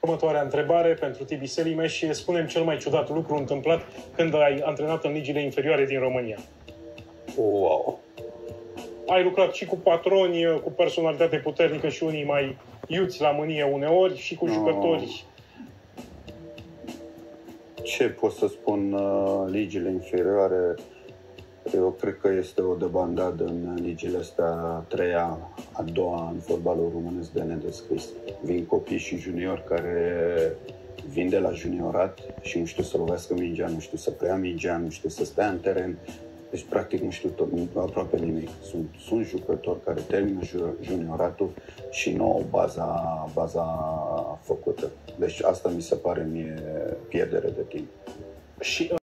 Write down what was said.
Următoarea întrebare pentru Tibi Selimeș. Spune-mi cel mai ciudat lucru întâmplat când ai antrenat în ligile inferioare din România. Wow! Ai lucrat și cu patroni, cu personalitate puternică și unii mai iuți la mânie uneori și cu jucători. Ce pot să spun, ligile inferioare, eu cred că este o debandadă în ligile astea, a doua în fotbalul românesc de nedescris. Vin copii și juniori care vin de la juniorat și nu știu să lovească mingea, nu știu să preia mingea, nu știu să stea în teren. Deci, practic, nu știu aproape nimic. Sunt jucători care termină junioratul și nu au baza făcută. Deci asta mi se pare mie pierdere de timp. Și